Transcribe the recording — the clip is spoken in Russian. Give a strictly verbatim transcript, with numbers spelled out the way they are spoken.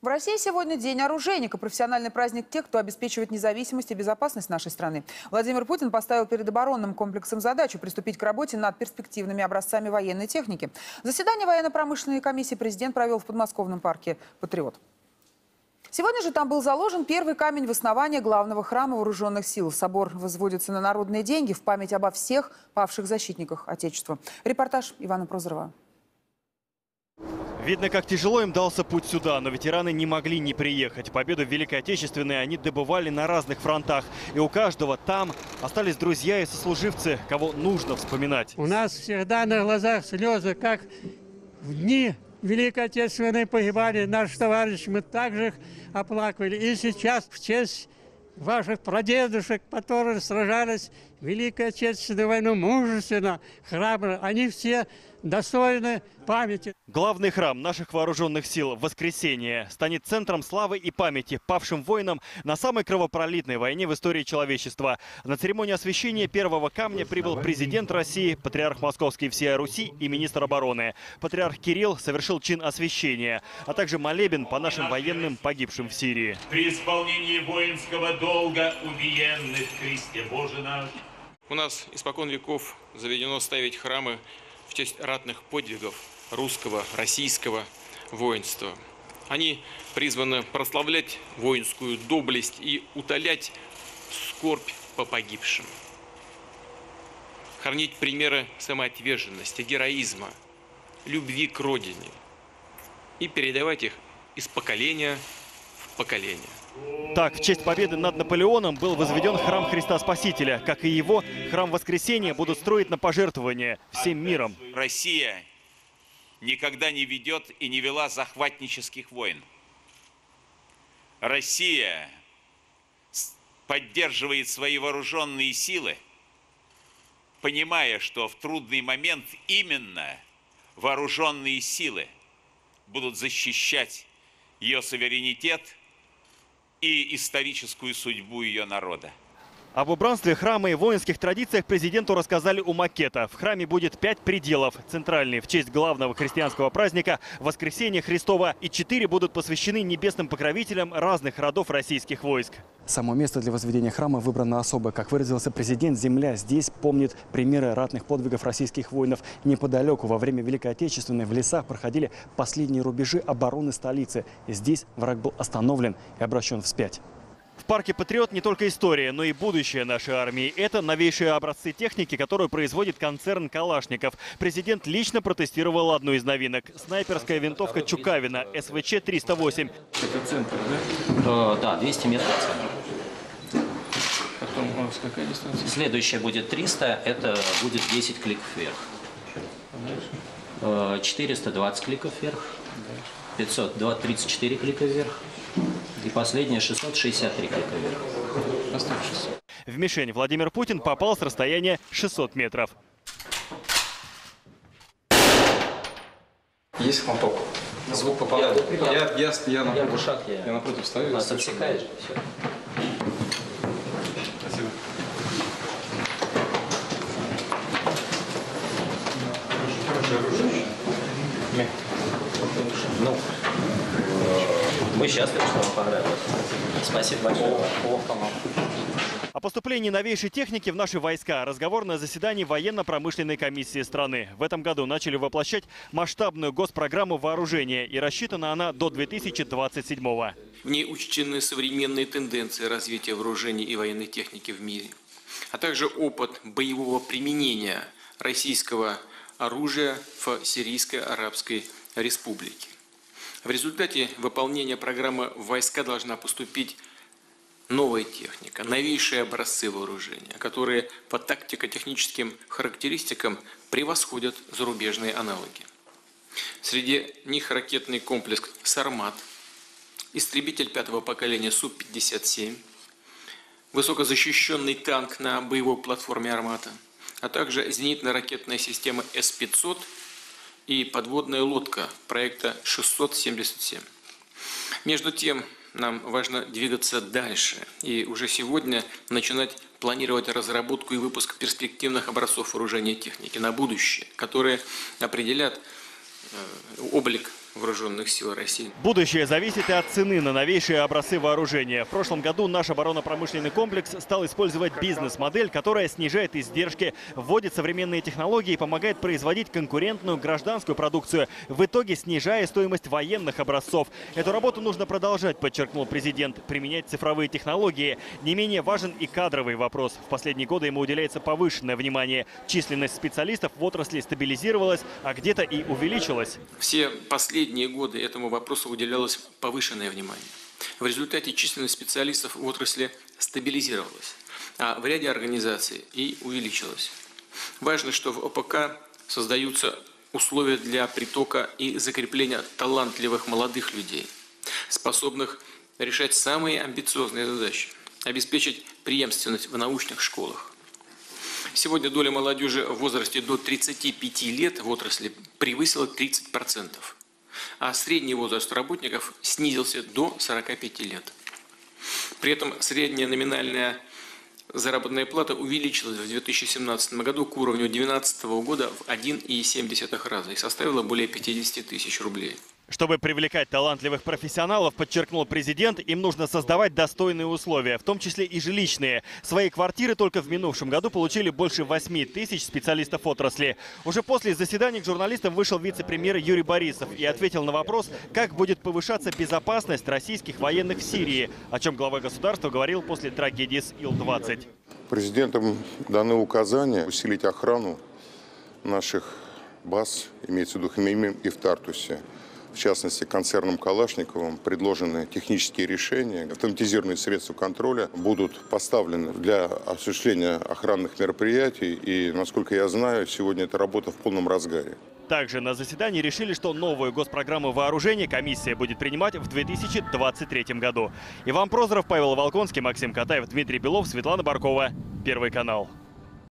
В России сегодня День оружейника, профессиональный праздник тех, кто обеспечивает независимость и безопасность нашей страны. Владимир Путин поставил перед оборонным комплексом задачу приступить к работе над перспективными образцами военной техники. Заседание военно-промышленной комиссии президент провел в подмосковном парке «Патриот». Сегодня же там был заложен первый камень в основании главного храма вооруженных сил. Собор возводится на народные деньги в память обо всех павших защитниках Отечества. Репортаж Ивана Прозорова. Видно, как тяжело им дался путь сюда, но ветераны не могли не приехать. Победу в Великой Отечественной они добывали на разных фронтах. И у каждого там остались друзья и сослуживцы, кого нужно вспоминать. У нас всегда на глазах слезы, как в дни Великой Отечественной погибали наши товарищи. Мы также их оплакивали. И сейчас в честь ваших прадедушек, которые сражались в Великой Отечественной войну мужественно, храбро, они все достойны памяти. Главный храм наших вооруженных сил «Воскресение» станет центром славы и памяти павшим воинам на самой кровопролитной войне в истории человечества. На церемонию освящения первого камня прибыл президент России, патриарх Московский всея Руси и министр обороны. Патриарх Кирилл совершил чин освящения, а также молебен по нашим военным, погибшим в Сирии. При исполнении воинского долга убиенных в Христе Боже наш. У нас испокон веков заведено ставить храмы в честь ратных подвигов русского, российского воинства. Они призваны прославлять воинскую доблесть и утолять скорбь по погибшим. Хранить примеры самоотверженности, героизма, любви к родине и передавать их из поколения в поколение. Так, в честь победы над Наполеоном был возведен храм Христа Спасителя. Как и его, храм Воскресения будут строить на пожертвования всем миром. Россия никогда не ведет и не вела захватнических войн. Россия поддерживает свои вооруженные силы, понимая, что в трудный момент именно вооруженные силы будут защищать ее суверенитет и историческую судьбу ее народа. Об убранстве храма и воинских традициях президенту рассказали у макета. В храме будет пять пределов. Центральный в честь главного христианского праздника Воскресения Христова, и четыре будут посвящены небесным покровителям разных родов российских войск. Само место для возведения храма выбрано особо. Как выразился президент, земля здесь помнит примеры ратных подвигов российских воинов. Неподалеку во время Великой Отечественной в лесах проходили последние рубежи обороны столицы. Здесь враг был остановлен и обращен вспять. В парке «Патриот» не только история, но и будущее нашей армии. Это новейшие образцы техники, которую производит концерн «Калашников». Президент лично протестировал одну из новинок – снайперская винтовка «Чукавина» эс вэ че триста восемь. Это центр, да? Да, двести метров центр. Потом у нас какая дистанция? Следующая будет триста, это будет десять кликов вверх. четыреста двадцать кликов вверх. пятьсот тридцать четыре клика вверх. И последнее шестьсот шестьдесят три клика вверх. В мишень Владимир Путин попал с расстояния шестьсот метров. Есть хлопок. Звук попал. Я, я, я, я, напротив, я, шаг, я, я напротив стою. Нас отсекаешь. Все. Спасибо. Ну, мы счастливы, что вам понравилось. Спасибо большое. О поступлении новейшей техники в наши войска разговор на заседании военно-промышленной комиссии страны. В этом году начали воплощать масштабную госпрограмму вооружения, и рассчитана она до две тысячи двадцать седьмого. В ней учтены современные тенденции развития вооружений и военной техники в мире, а также опыт боевого применения российского оружия в Сирийской Арабской Республике. В результате выполнения программы в войска должна поступить новая техника, новейшие образцы вооружения, которые по тактико-техническим характеристикам превосходят зарубежные аналоги. Среди них ракетный комплекс «Сармат», истребитель пятого поколения Су пятьдесят семь, высокозащищенный танк на боевой платформе «Армата», а также зенитно-ракетная система эс пятьсот и подводная лодка проекта шестьсот семьдесят семь. Между тем, нам важно двигаться дальше и уже сегодня начинать планировать разработку и выпуск перспективных образцов вооружения и техники на будущее, которые определят облик вооруженных сил России. Будущее зависит и от цены на новейшие образцы вооружения. В прошлом году наш оборонно-промышленный комплекс стал использовать бизнес-модель, которая снижает издержки, вводит современные технологии и помогает производить конкурентную гражданскую продукцию, в итоге снижая стоимость военных образцов. Эту работу нужно продолжать, подчеркнул президент, применять цифровые технологии. Не менее важен и кадровый вопрос. В последние годы ему уделяется повышенное внимание. Численность специалистов в отрасли стабилизировалась, а где-то и увеличилась. Все последние Последние годы этому вопросу уделялось повышенное внимание. В результате численность специалистов в отрасли стабилизировалась, а в ряде организаций и увеличилась. Важно, что в ОПК создаются условия для притока и закрепления талантливых молодых людей, способных решать самые амбициозные задачи, обеспечить преемственность в научных школах. Сегодня доля молодежи в возрасте до тридцати пяти лет в отрасли превысила тридцать процентов. А средний возраст работников снизился до сорока пяти лет. При этом средняя номинальная заработная плата увеличилась в две тысячи семнадцатом году к уровню две тысячи двенадцатого года в один и семь десятых раза и составила более пятидесяти тысяч рублей. Чтобы привлекать талантливых профессионалов, подчеркнул президент, им нужно создавать достойные условия, в том числе и жилищные. Свои квартиры только в минувшем году получили больше восьми тысяч специалистов отрасли. Уже после заседания к журналистам вышел вице-премьер Юрий Борисов и ответил на вопрос, как будет повышаться безопасность российских военных в Сирии, о чем глава государства говорил после трагедии с Ил двадцать. Президентом даны указания усилить охрану наших баз, имеется в виду Хмеймим и в Тартусе. В частности, концерном Калашниковым предложены технические решения, автоматизированные средства контроля будут поставлены для осуществления охранных мероприятий. И, насколько я знаю, сегодня эта работа в полном разгаре. Также на заседании решили, что новую госпрограмму вооружения комиссия будет принимать в две тысячи двадцать третьем году. Иван Прозоров, Павел Волконский, Максим Катаев, Дмитрий Белов, Светлана Баркова. Первый канал.